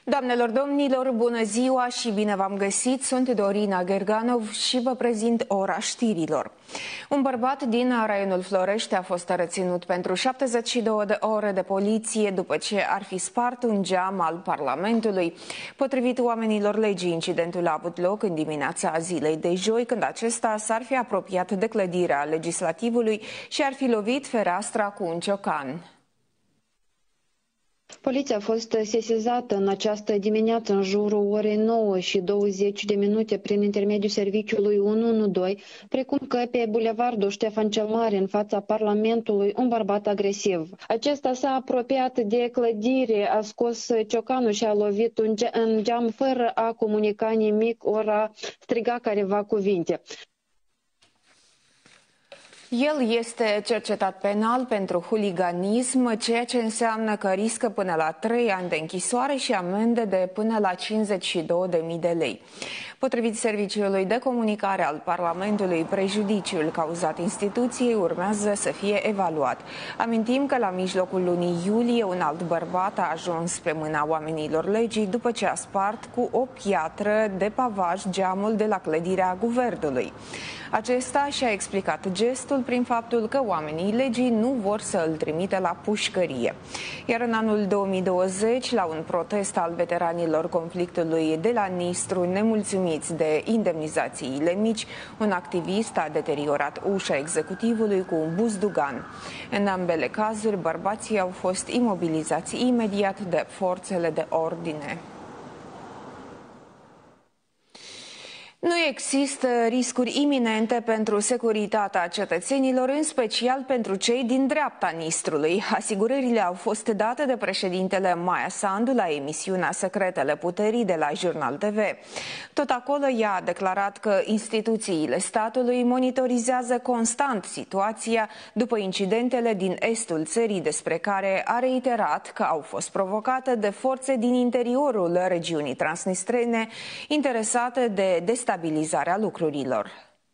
Doamnelor, domnilor, bună ziua și bine v-am găsit! Sunt Dorina Gerganov și vă prezint ora știrilor. Un bărbat din raionul Florești a fost reținut pentru 72 de ore de poliție după ce ar fi spart un geam al Parlamentului. Potrivit oamenilor legii, incidentul a avut loc în dimineața zilei de joi, când acesta s-ar fi apropiat de clădirea legislativului și ar fi lovit fereastra cu un ciocan. Poliția a fost sesizată în această dimineață în jurul orei 9:20 prin intermediul serviciului 112, precum că pe bulevardul Ștefan cel Mare, în fața Parlamentului, un bărbat agresiv. Acesta s-a apropiat de clădire, a scos ciocanul și a lovit în geam fără a comunica nimic, ori a striga careva cuvinte. El este cercetat penal pentru huliganism, ceea ce înseamnă că riscă până la 3 ani de închisoare și amende de până la 52.000 de lei. Potrivit Serviciului de Comunicare al Parlamentului, prejudiciul cauzat instituției urmează să fie evaluat. Amintim că la mijlocul lunii iulie un alt bărbat a ajuns pe mâna oamenilor legii după ce a spart cu o piatră de pavaj geamul de la clădirea guvernului. Acesta și-a explicat gestul prin faptul că oamenii legii nu vor să îl trimite la pușcărie. Iar în anul 2020, la un protest al veteranilor conflictului de la Nistru, nemulțumiți de indemnizațiile mici, un activist a deteriorat ușa executivului cu un buzdugan. În ambele cazuri, bărbații au fost imobilizați imediat de forțele de ordine. Nu există riscuri iminente pentru securitatea cetățenilor, în special pentru cei din dreapta Nistrului. Asigurările au fost date de președintele Maia Sandu la emisiunea Secretele Puterii de la Jurnal TV. Tot acolo ea a declarat că instituțiile statului monitorizează constant situația după incidentele din estul țării, despre care a reiterat că au fost provocate de forțe din interiorul regiunii transnistrene interesate de destabilizarea lucrurilor.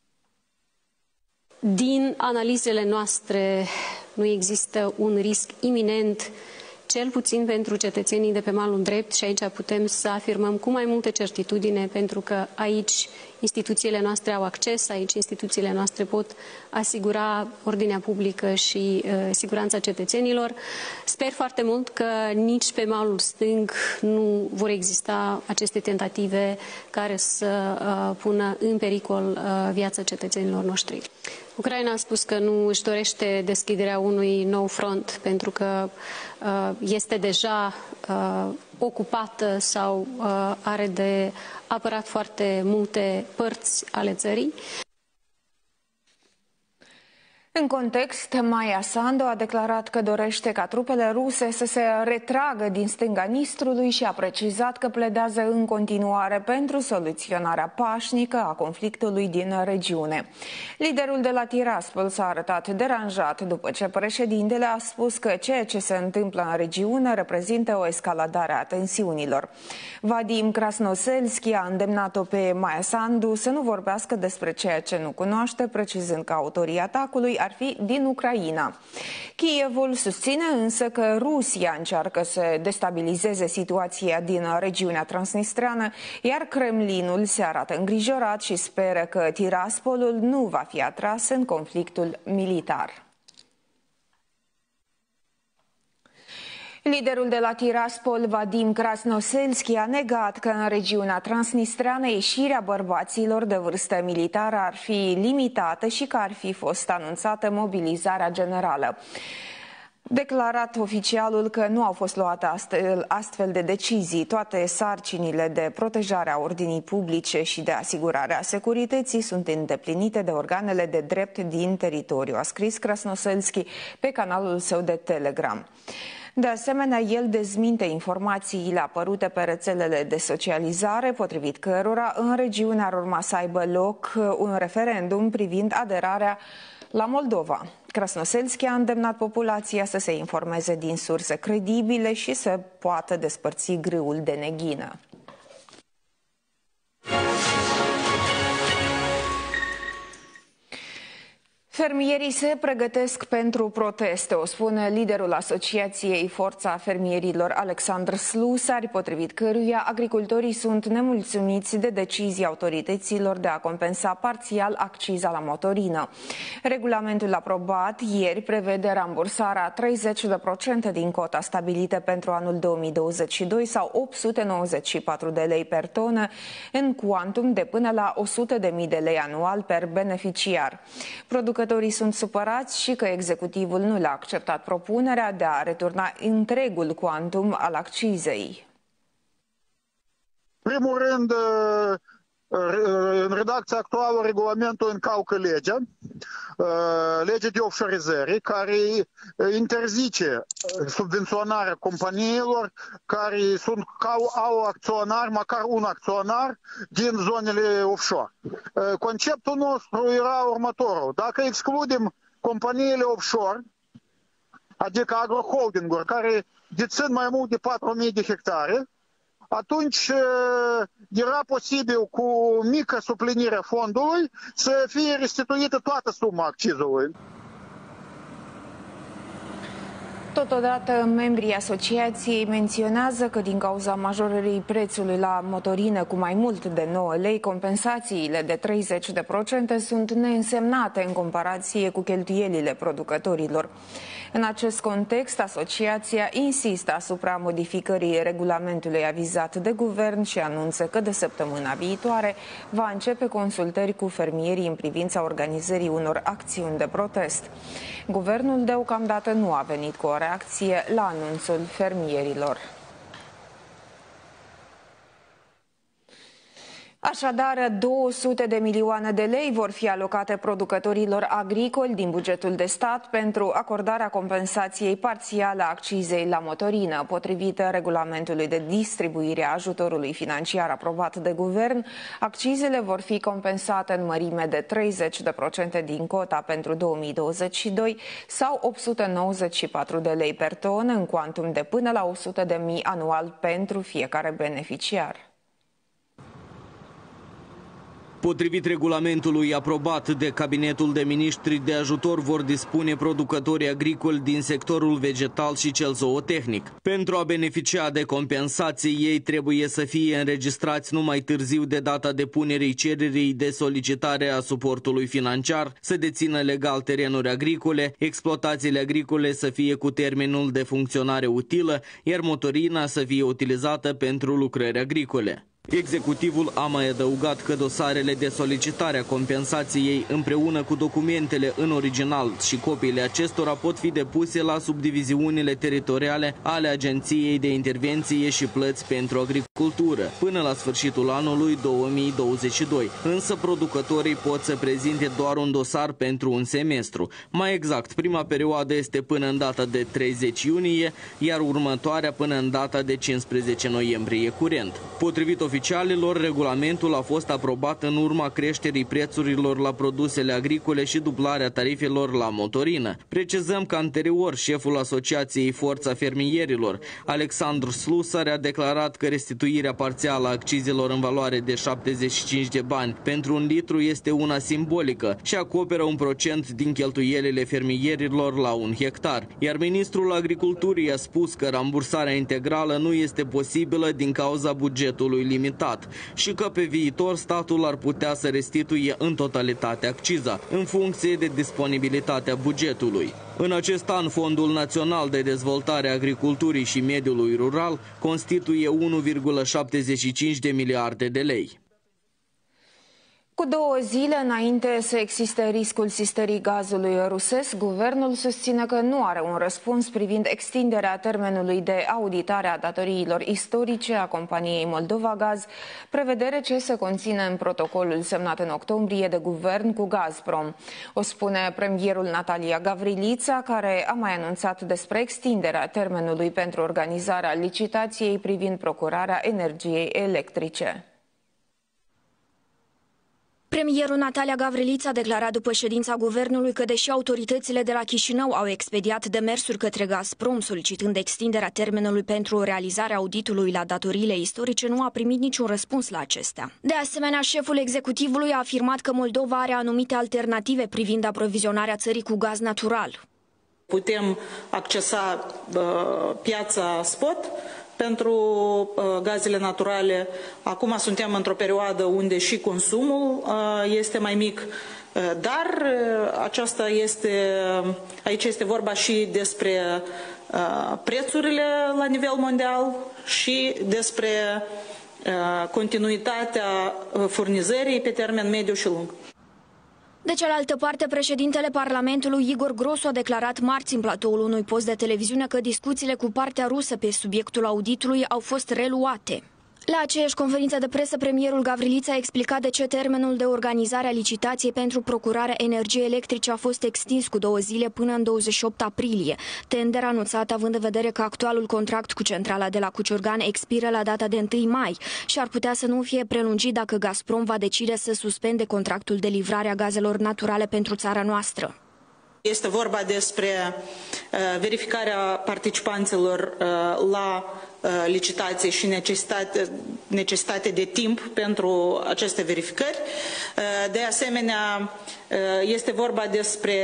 Din analizele noastre nu există un risc iminent, cel puțin pentru cetățenii de pe malul drept, și aici putem să afirmăm cu mai multă certitudine, pentru că aici instituțiile noastre au acces, aici instituțiile noastre pot asigura ordinea publică și siguranța cetățenilor. Sper foarte mult că nici pe malul stâng nu vor exista aceste tentative care să pună în pericol viața cetățenilor noștri. Ucraina a spus că nu își dorește deschiderea unui nou front pentru că este deja ocupată sau are de apărat foarte multe părți ale țării. În context, Maia Sandu a declarat că dorește ca trupele ruse să se retragă din stânga Nistrului și a precizat că pledează în continuare pentru soluționarea pașnică a conflictului din regiune. Liderul de la Tiraspol s-a arătat deranjat după ce președintele a spus că ceea ce se întâmplă în regiune reprezintă o escaladare a tensiunilor. Vadim Krasnoselski a îndemnat-o pe Maia Sandu să nu vorbească despre ceea ce nu cunoaște, precizând că autorii atacului ar fi din Ucraina. Kievul susține însă că Rusia încearcă să destabilizeze situația din regiunea transnistreană, iar Kremlinul se arată îngrijorat și speră că Tiraspolul nu va fi atras în conflictul militar. Liderul de la Tiraspol, Vadim Krasnoselski, a negat că în regiunea transnistreană ieșirea bărbaților de vârstă militară ar fi limitată și că ar fi fost anunțată mobilizarea generală. Declarat oficialul că nu au fost luate astfel de decizii. Toate sarcinile de protejare a ordinii publice și de asigurare a securității sunt îndeplinite de organele de drept din teritoriu, a scris Krasnoselski pe canalul său de Telegram. De asemenea, el dezminte informațiile apărute pe rețelele de socializare, potrivit cărora în regiune ar urma să aibă loc un referendum privind aderarea la Moldova. Krasnoselski a îndemnat populația să se informeze din surse credibile și să poată despărți grâul de neghină. Fermierii se pregătesc pentru proteste, o spune liderul Asociației Forța Fermierilor, Alexandru Slusari, potrivit căruia agricultorii sunt nemulțumiți de decizia autorităților de a compensa parțial acciza la motorină. Regulamentul aprobat ieri prevede rambursarea 30% din cota stabilită pentru anul 2022 sau 894 de lei per tonă, în cuantum de până la 100.000 de lei anual per beneficiar. Producătorii sunt supărați și că executivul nu le-a acceptat propunerea de a returna întregul cuantum al accizei. În primul rând, în redacția actuală, regulamentul încalcă legea de offshorizări, care interzice subvenționarea companiilor care au acționar, măcar un acționar din zonele offshore. Conceptul nostru era următorul. Dacă excludem companiile offshore, adică agroholdinguri care dețin mai mult de 4.000 de hectare, atunci era posibil cu mică suplinire a fondului să fie restituită toată suma accizului. Totodată, membrii asociației menționează că din cauza majorării prețului la motorină cu mai mult de 9 lei, compensațiile de 30% sunt neînsemnate în comparație cu cheltuielile producătorilor. În acest context, asociația insistă asupra modificării regulamentului avizat de guvern și anunță că de săptămâna viitoare va începe consultări cu fermierii în privința organizării unor acțiuni de protest. Guvernul deocamdată nu a venit cu o reacție la anunțul fermierilor. Așadar, 200 de milioane de lei vor fi alocate producătorilor agricoli din bugetul de stat pentru acordarea compensației parțiale a accizei la motorină. Potrivit regulamentului de distribuire a ajutorului financiar aprobat de guvern, accizele vor fi compensate în mărime de 30% din cota pentru 2022 sau 894 de lei per tonă, în cuantum de până la 100.000 anual pentru fiecare beneficiar. Potrivit regulamentului aprobat de Cabinetul de Miniștri, de ajutor vor dispune producătorii agricoli din sectorul vegetal și cel zootehnic. Pentru a beneficia de compensații, ei trebuie să fie înregistrați numai târziu de data depunerii cererii de solicitare a suportului financiar, să dețină legal terenuri agricole, exploatațiile agricole să fie cu termenul de funcționare utilă, iar motorina să fie utilizată pentru lucrări agricole. Executivul a mai adăugat că dosarele de solicitare a compensației împreună cu documentele în original și copiile acestora pot fi depuse la subdiviziunile teritoriale ale Agenției de Intervenție și Plăți pentru Agricultură până la sfârșitul anului 2022. Însă producătorii pot să prezinte doar un dosar pentru un semestru. Mai exact, prima perioadă este până în data de 30 iunie, iar următoarea până în data de 15 noiembrie curent. Potrivit oficialilor, regulamentul a fost aprobat în urma creșterii prețurilor la produsele agricole și dublarea tarifelor la motorină. Precizăm că anterior șeful Asociației Forța Fermierilor, Alexandru Slusari, a declarat că restituirea parțială a accizelor în valoare de 75 de bani pentru un litru este una simbolică și acoperă 1% din cheltuielile fermierilor la un hectar. Iar ministrul Agriculturii a spus că rambursarea integrală nu este posibilă din cauza bugetului limitat și că pe viitor statul ar putea să restituie în totalitate acciza, în funcție de disponibilitatea bugetului. În acest an, Fondul Național de Dezvoltare a Agriculturii și Mediului Rural constituie 1,75 de miliarde de lei. Cu 2 zile înainte să existe riscul sistării gazului rusesc, guvernul susține că nu are un răspuns privind extinderea termenului de auditare a datoriilor istorice a companiei Moldova Gaz, prevedere ce se conține în protocolul semnat în octombrie de guvern cu Gazprom. O spune premierul Natalia Gavrilița, care a mai anunțat despre extinderea termenului pentru organizarea licitației privind procurarea energiei electrice. Premierul Natalia Gavrilița a declarat după ședința guvernului că, deși autoritățile de la Chișinău au expediat demersuri către Gazprom solicitând extinderea termenului pentru realizarea auditului la datoriile istorice, nu a primit niciun răspuns la acestea. De asemenea, șeful executivului a afirmat că Moldova are anumite alternative privind aprovizionarea țării cu gaz natural. Putem accesa piața spot pentru gazele naturale. Acum suntem într-o perioadă unde și consumul este mai mic, dar aici este vorba și despre prețurile la nivel mondial și despre continuitatea furnizării pe termen mediu și lung. De cealaltă parte, președintele Parlamentului Igor Grosu a declarat marți în platoul unui post de televiziune că discuțiile cu partea rusă pe subiectul auditului au fost reluate. La aceeași conferință de presă, premierul Gavrilița a explicat de ce termenul de organizare a licitației pentru procurarea energiei electrice a fost extins cu 2 zile până în 28 aprilie. Tender anunțat având în vedere că actualul contract cu centrala de la Cuciurgan expiră la data de 1 mai și ar putea să nu fie prelungit dacă Gazprom va decide să suspende contractul de livrare a gazelor naturale pentru țara noastră. Este vorba despre verificarea participanților la licitație și necesitate de timp pentru aceste verificări. De asemenea, este vorba despre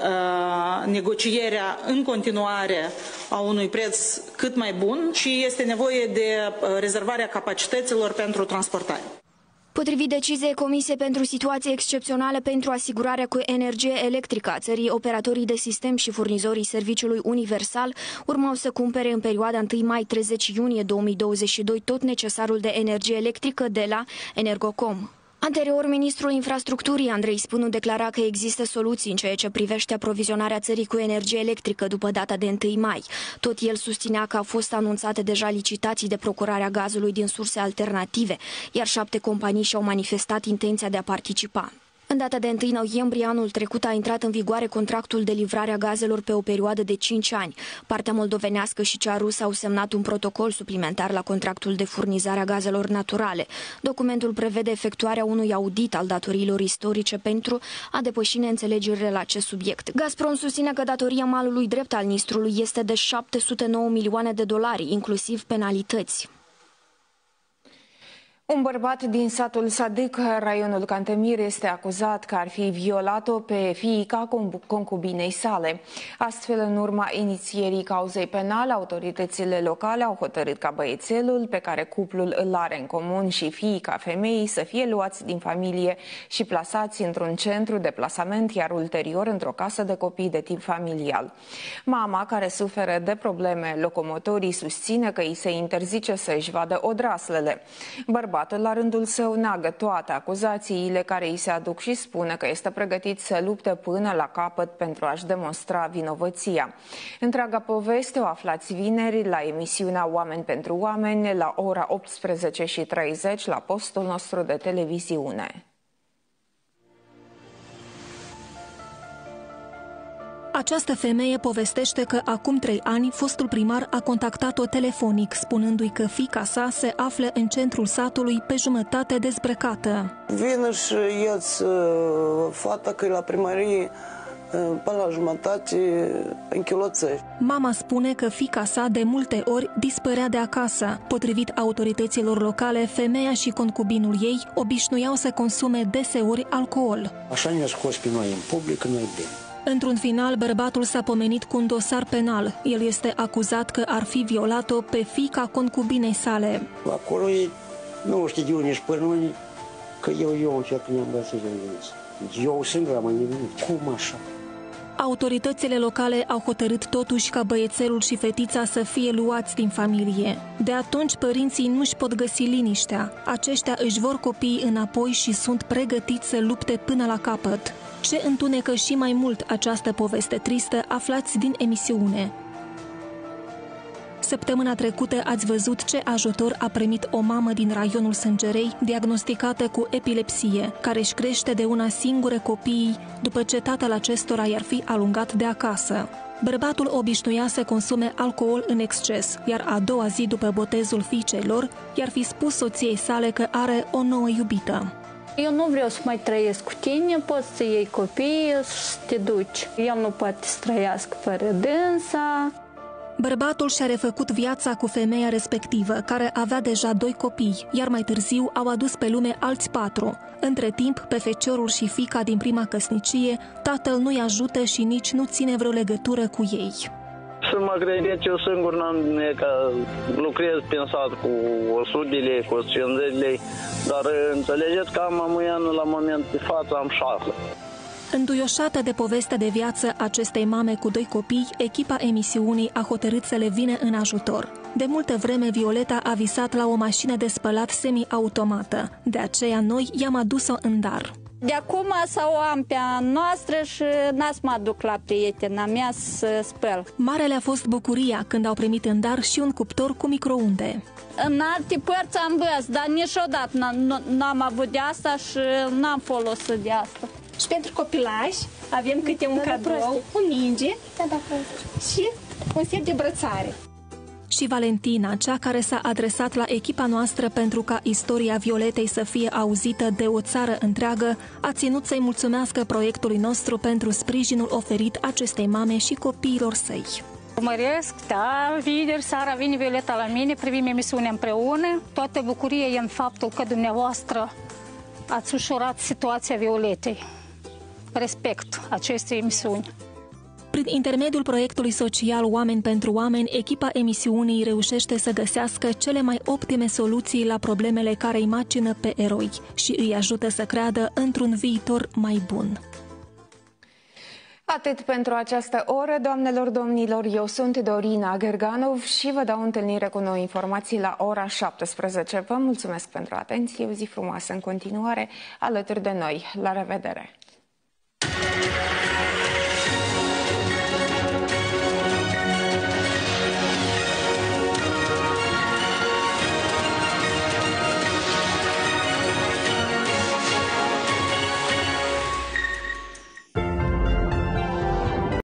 negocierea în continuare a unui preț cât mai bun și este nevoie de rezervarea capacităților pentru transportare. Potrivit deciziei Comisiei pentru Situații Excepționale pentru asigurarea cu energie electrică a țării, operatorii de sistem și furnizorii serviciului universal urmau să cumpere în perioada 1 mai-30 iunie 2022 tot necesarul de energie electrică de la Energocom. Anterior, ministrul infrastructurii Andrei Spânu declara că există soluții în ceea ce privește aprovizionarea țării cu energie electrică după data de 1 mai. Tot el susținea că au fost anunțate deja licitații de procurare a gazului din surse alternative, iar 7 companii și-au manifestat intenția de a participa. În data de 1 noiembrie anul trecut a intrat în vigoare contractul de livrare a gazelor pe o perioadă de 5 ani. Partea moldovenească și cea rusă au semnat un protocol suplimentar la contractul de furnizare a gazelor naturale. Documentul prevede efectuarea unui audit al datoriilor istorice pentru a depăși neînțelegerile la acest subiect. Gazprom susține că datoria malului drept al Nistrului este de 709 milioane de dolari, inclusiv penalități. Un bărbat din satul Sadic, raionul Cantemir, este acuzat că ar fi violat-o pe fiica concubinei sale. Astfel, în urma inițierii cauzei penale, autoritățile locale au hotărât ca băiețelul pe care cuplul îl are în comun și fiica femeii să fie luați din familie și plasați într-un centru de plasament, iar ulterior într-o casă de copii de tip familial. Mama, care suferă de probleme locomotorii, susține că îi se interzice să își vadă odraslele. Bărbatul, la rândul său, neagă toate acuzațiile care îi se aduc și spune că este pregătit să lupte până la capăt pentru a-și demonstra vinovăția. Întreaga poveste o aflați vineri la emisiunea Oameni pentru Oameni la ora 18:30 la postul nostru de televiziune. Această femeie povestește că acum 3 ani fostul primar a contactat-o telefonic, spunându-i că fiica sa se află în centrul satului pe jumătate dezbrăcată. Vină și ia-ți fata că e la primărie până la jumătate în chiloțări. Mama spune că fiica sa de multe ori dispărea de acasă. Potrivit autorităților locale, femeia și concubinul ei obișnuiau să consume deseori alcool. Așa ne-a scos pe noi în public, noi bine. Într-un final, bărbatul s-a pomenit cu un dosar penal. El este acuzat că ar fi violat-o pe fiica concubinei sale. Acolo e, nu știu de unde și până unde, că eu încerc că ne-am găsit în viață. Eu singur am nevenit. Cum așa? Autoritățile locale au hotărât totuși ca băiețelul și fetița să fie luați din familie. De atunci, părinții nu-și pot găsi liniștea. Aceștia își vor copiii înapoi și sunt pregătiți să lupte până la capăt. Ce întunecă și mai mult această poveste tristă, aflați din emisiune. Săptămâna trecută ați văzut ce ajutor a primit o mamă din raionul Sângerei, diagnosticată cu epilepsie, care își crește de una singură copiii după ce tatăl acestora i-ar fi alungat de acasă. Bărbatul obișnuia să consume alcool în exces, iar a doua zi după botezul fiicei lor, i-ar fi spus soției sale că are o nouă iubită. Eu nu vreau să mai trăiesc cu tine, poți să iei copiii și să te duci. El nu poate să trăiască fără dânsa. Bărbatul și-a refăcut viața cu femeia respectivă, care avea deja 2 copii, iar mai târziu au adus pe lume alți 4. Între timp, pe feciorul și fiica din prima căsnicie, tatăl nu-i ajută și nici nu ține vreo legătură cu ei. Să mă credeți, eu singur n-am că lucrez prin sat cu 100 de lei, cu 150 de lei, dar înțelegeți că am amuianul la moment de față, am 6. Înduioșată de povestea de viață acestei mame cu 2 copii, echipa emisiunii a hotărât să le vină în ajutor. De multă vreme, Violeta a visat la o mașină de spălat semi-automată. De aceea noi i-am adus-o în dar. De acum să o am pe a noastră și n-a să mă duc la prietena mea să spăl. Mare le-a fost bucuria când au primit în dar și un cuptor cu microunde. În alte părți am văzut, dar niciodată n-am avut de asta și n-am folosit de asta. Și pentru copilași avem câte un cadou, un minge și un set de brățare. Și Valentina, cea care s-a adresat la echipa noastră pentru ca istoria Violetei să fie auzită de o țară întreagă, a ținut să-i mulțumească proiectului nostru pentru sprijinul oferit acestei mame și copiilor săi. Urmăresc, da, vineri seara vine Violeta la mine, privim emisiunea împreună. Toată bucuria e în faptul că dumneavoastră ați ușurat situația Violetei. Respect acestei emisiuni. Prin intermediul proiectului social Oameni pentru Oameni, echipa emisiunii reușește să găsească cele mai optime soluții la problemele care îi macină pe eroi și îi ajută să creadă într-un viitor mai bun. Atât pentru această oră, doamnelor, domnilor, eu sunt Dorina Gerganov și vă dau întâlnire cu noi informații la ora 17. Vă mulțumesc pentru atenție, o zi frumoasă în continuare alături de noi. La revedere!